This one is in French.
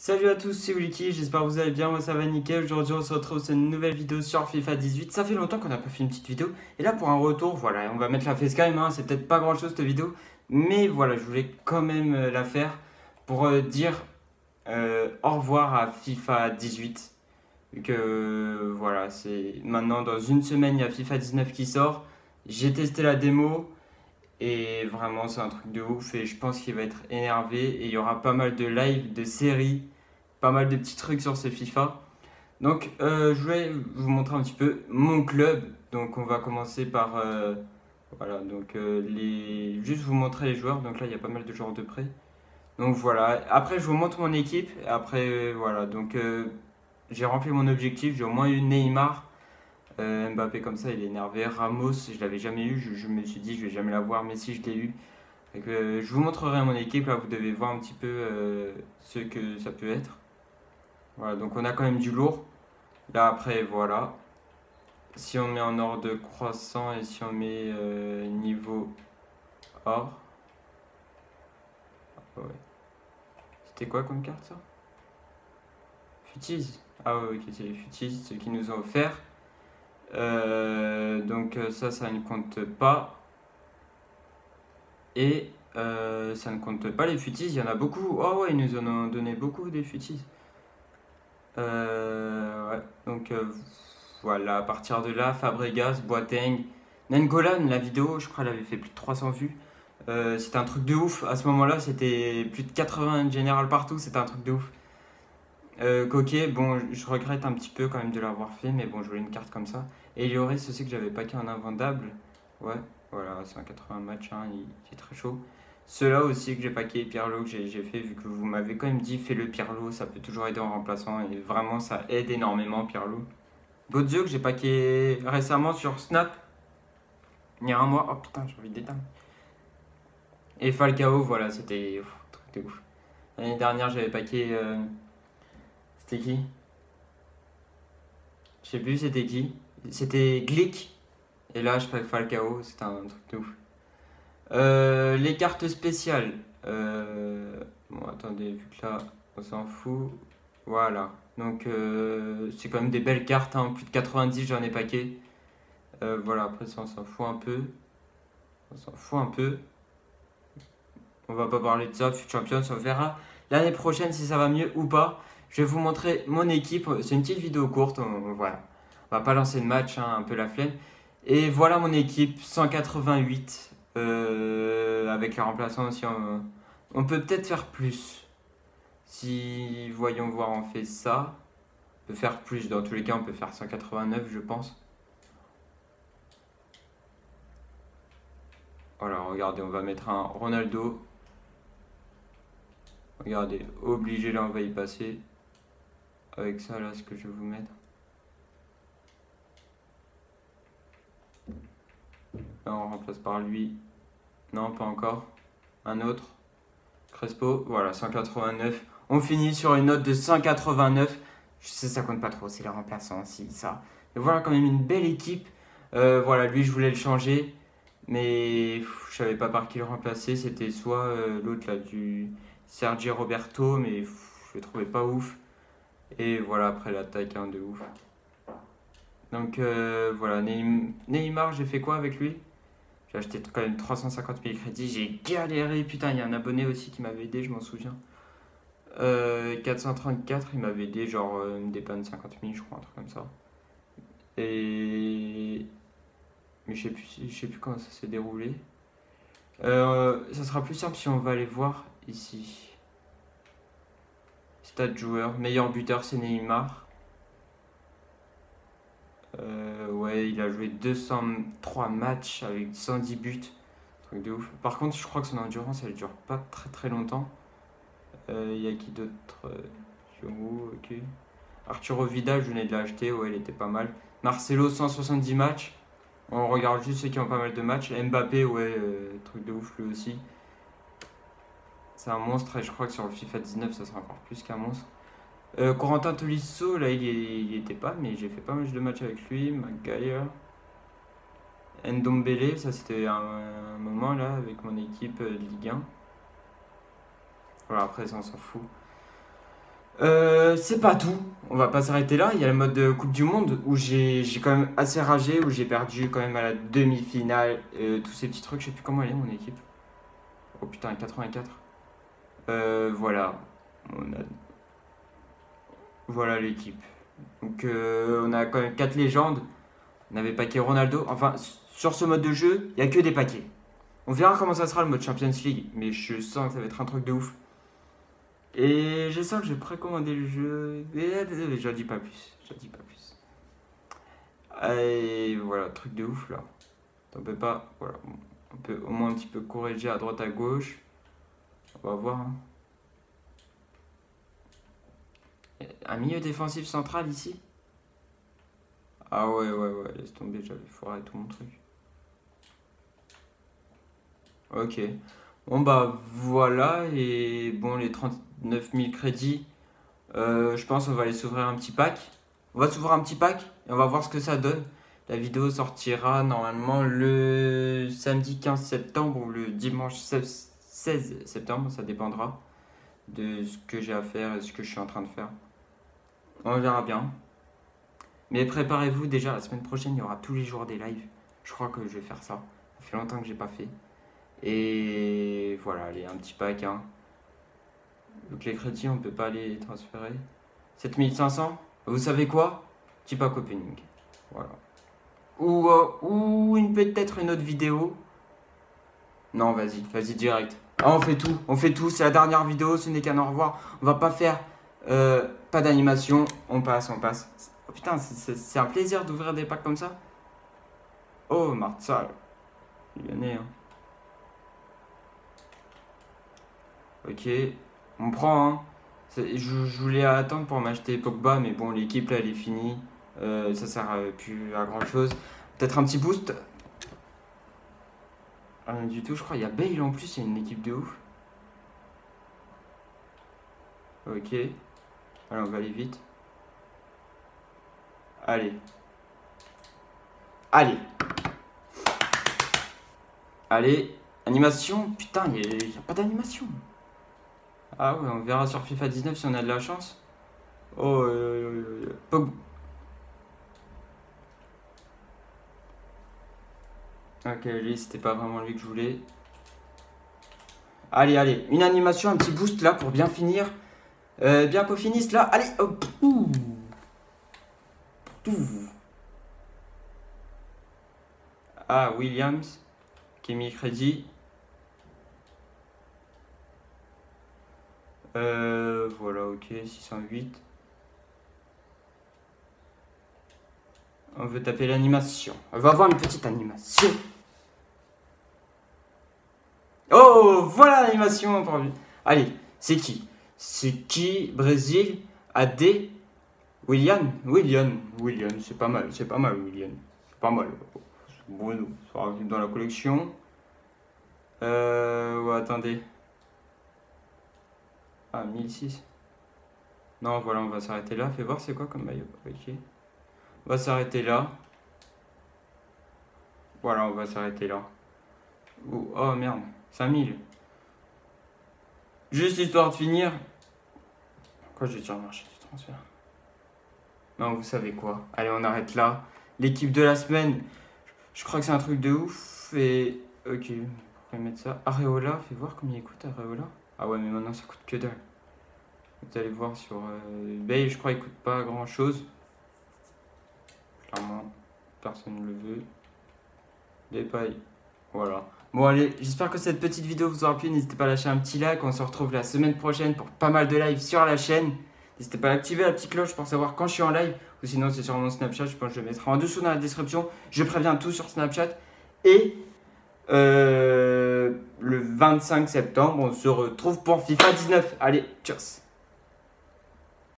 Salut à tous, c'est Wiki, j'espère que vous allez bien, moi ça va nickel. Aujourd'hui on se retrouve sur une nouvelle vidéo sur FIFA 18. Ça fait longtemps qu'on n'a pas fait une petite vidéo. Et là pour un retour, voilà, on va mettre la facecam, hein. C'est peut-être pas grand chose cette vidéo. Mais voilà, je voulais quand même la faire pour dire au revoir à FIFA 18. Vu que voilà, c'est maintenant dans une semaine il y a FIFA 19 qui sort. J'ai testé la démo. Et vraiment, c'est un truc de ouf. Et je pense qu'il va être énervé. Et il y aura pas mal de live, de séries, pas mal de petits trucs sur ce FIFA. Donc, je vais vous montrer un petit peu mon club. Donc, on va commencer par. Voilà, donc juste vous montrer les joueurs. Donc là, il y a pas mal de joueurs de près. Donc voilà. Après, je vous montre mon équipe. Après, voilà. Donc, j'ai rempli mon objectif. J'ai au moins eu Neymar. Mbappé comme ça il est énervé. Ramos je l'avais jamais eu, je me suis dit je vais jamais l'avoir, mais si je l'ai eu. Donc, je vous montrerai mon équipe, là vous devez voir un petit peu ce que ça peut être. Voilà, donc on a quand même du lourd. Là après voilà. Si on met en ordre croissant et si on met niveau or. Ouais. C'était quoi comme carte ça? Futis. Ah ouais, ok, c'est les Futis, ceux qui nous ont offert. Donc ça ne compte pas. Et ça ne compte pas les futis, il y en a beaucoup. Oh ouais, ils nous en ont donné beaucoup des futis. Ouais, donc voilà, à partir de là, Fabregas, Boateng, Nengolan, la vidéo, je crois, elle avait fait plus de 300 vues. C'était un truc de ouf. À ce moment-là, c'était plus de 80 général partout, c'était un truc de ouf. Coquet, bon, je regrette un petit peu quand même de l'avoir fait, mais bon, je voulais une carte comme ça. Et il y aurait ceci que j'avais pas qu'un invendable. Ouais, voilà, c'est un 80 match, hein, il est très chaud. Ceux-là aussi que j'ai paqué, Pirlo que j'ai fait, vu que vous m'avez quand même dit fais-le Pirlo, ça peut toujours aider en remplaçant et vraiment ça aide énormément Pirlo. Bozio que j'ai paqué récemment sur Snap, il y a un mois, oh putain j'ai envie d'éteindre. Et Falcao, voilà, c'était truc de ouf. L'année dernière j'avais paqué, c'était qui? Je sais plus c'était qui. C'était Glick. Et là je pack Falcao, c'était un truc de ouf. Les cartes spéciales. Bon, attendez, vu que là, on s'en fout. Voilà. Donc, c'est quand même des belles cartes. Hein. Plus de 90, j'en ai paquet. Voilà, après ça, on s'en fout un peu. On s'en fout un peu. On va pas parler de ça. Future Champions, on verra l'année prochaine si ça va mieux ou pas. Je vais vous montrer mon équipe. C'est une petite vidéo courte. Voilà. On va pas lancer le match, hein, un peu la flemme. Et voilà mon équipe, 188. Avec les remplaçants aussi, on peut peut-être faire plus. Si, voyons voir, on fait ça. On peut faire plus, dans tous les cas, on peut faire 189, je pense. Voilà, regardez, on va mettre un Ronaldo. Regardez, obligé, là, on va y passer. Avec ça, là, ce que je vais vous mettre. Là, on remplace par lui. Non, pas encore. Un autre. Crespo, voilà, 189. On finit sur une note de 189. Je sais, ça compte pas trop, c'est les remplaçants, si, ça. Et voilà, quand même une belle équipe. Voilà, lui, je voulais le changer. Mais je savais pas par qui le remplacer. C'était soit l'autre, là, du Sergi Roberto, mais je le trouvais pas ouf. Et voilà, après l'attaque, hein, de ouf. Donc voilà, Neymar, j'ai fait quoi avec lui? J'ai acheté quand même 350 000 crédits, j'ai galéré, putain, il y a un abonné aussi qui m'avait aidé, je m'en souviens. 434, il m'avait aidé, genre une dépanne 50 000, je crois, un truc comme ça. Et... Mais je sais plus comment ça s'est déroulé. Ça sera plus simple si on va aller voir ici. Stade joueur, meilleur buteur c'est Neymar. Ouais, il a joué 203 matchs avec 110 buts. Truc de ouf. Par contre, je crois que son endurance, elle dure pas très très longtemps. Il y a qui d'autre? Ok. Arturo Vidal, je venais de l'acheter, ouais, il était pas mal. Marcelo, 170 matchs. On regarde juste ceux qui ont pas mal de matchs. Mbappé, ouais, truc de ouf lui aussi. C'est un monstre et je crois que sur le FIFA 19, ça sera encore plus qu'un monstre. Corentin Tolisso, là, il était pas, mais j'ai fait pas mal de matchs avec lui. Maguire. Ndombele, ça c'était un moment là, avec mon équipe de Ligue 1. Voilà, après ça, on s'en fout. C'est pas tout. On va pas s'arrêter là. Il y a le mode de Coupe du Monde où j'ai quand même assez ragé, où j'ai perdu quand même à la demi-finale. Tous ces petits trucs. Je sais plus comment elle est mon équipe. Oh putain, 84. Voilà. On a... Voilà l'équipe. Donc on a quand même 4 légendes. On avait paquet Ronaldo. Enfin, sur ce mode de jeu, il n'y a que des paquets. On verra comment ça sera le mode Champions League. Mais je sens que ça va être un truc de ouf. Et je sens que j'ai précommandé le jeu. Mais j'en dis pas plus. J'en dis pas plus. Et voilà, truc de ouf là. On peut pas. Voilà. On peut au moins un petit peu corriger à droite à gauche. On va voir. Hein. Un milieu défensif central ici. Ah ouais, laisse tomber, j'avais foiré tout mon truc. Ok. Bon bah voilà, et bon les 39 000 crédits, je pense qu'on va aller s'ouvrir un petit pack. On va s'ouvrir un petit pack et on va voir ce que ça donne. La vidéo sortira normalement le samedi 15 septembre ou le dimanche 16 septembre, ça dépendra de ce que j'ai à faire et ce que je suis en train de faire. On verra bien. Mais préparez-vous déjà, la semaine prochaine, il y aura tous les jours des lives. Je crois que je vais faire ça. Ça fait longtemps que j'ai pas fait. Et voilà, allez, un petit pack. Hein. Donc les crédits, on peut pas les transférer. 7500. Vous savez quoi? Petit pack opening. Voilà. Ou peut-être une autre vidéo. Non, vas-y direct. Ah, on fait tout. C'est la dernière vidéo, ce n'est qu'un au revoir. On va pas faire pas d'animation. On passe. Oh putain, c'est un plaisir d'ouvrir des packs comme ça. Oh, Martial. Lyonnais, hein. Ok, on prend, hein. Je voulais attendre pour m'acheter Pogba, mais bon, l'équipe là, elle est finie. Ça sert plus à grand chose. Peut-être un petit boost. Rien du tout, je crois. Il y a Bale en plus, c'est une équipe de ouf. Ok. Allez, on va aller vite. Allez, animation. Putain, il n'y a pas d'animation. Ah ouais, on verra sur FIFA 19 si on a de la chance. Oh, ok, lui, c'était pas vraiment lui que je voulais. Allez, une animation, un petit boost là pour bien finir. Bien qu'on finisse là. Allez, hop. Ah, Williams, qui est mis crédit. Voilà, ok, 608. On veut taper l'animation. On va avoir une petite animation. Oh, voilà l'animation. Allez, c'est qui? Brésil, AD, William, c'est pas mal, William. C'est pas mal. Bon, ça arrive dans la collection. Ouais, attendez. Ah, 1006. Non, voilà, on va s'arrêter là. Fais voir c'est quoi comme maillot. Ok. On va s'arrêter là. Voilà, on va s'arrêter là. Oh merde, 5000. Juste histoire de finir. Pourquoi je vais sur le marché du transfert? Non, vous savez quoi. Allez, on arrête là. L'équipe de la semaine. Je crois que c'est un truc de ouf. Et. Ok, pourquoi mettre ça? Areola, fais voir combien il coûte Areola. Ah ouais, mais maintenant ça coûte que dalle. Vous allez voir sur eBay, je crois qu'il coûte pas grand chose. Clairement, personne ne le veut. Des pailles. Voilà. Bon allez, j'espère que cette petite vidéo vous aura plu. N'hésitez pas à lâcher un petit like. On se retrouve la semaine prochaine pour pas mal de live sur la chaîne. N'hésitez pas à activer la petite cloche pour savoir quand je suis en live. Ou sinon c'est sur mon Snapchat, je pense que je le mettrai en dessous dans la description. Je préviens tout sur Snapchat. Et le 25 septembre, on se retrouve pour FIFA 19. Allez, tchuss.